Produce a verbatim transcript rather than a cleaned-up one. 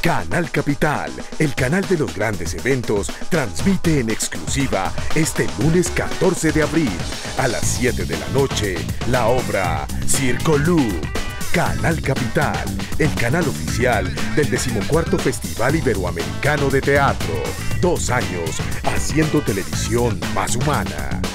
Canal Capital, el canal de los grandes eventos, transmite en exclusiva este lunes catorce de abril a las siete de la noche la obra Circo Loop. Canal Capital, el canal oficial del decimocuarto Festival Iberoamericano de Teatro. Dos años haciendo televisión más humana.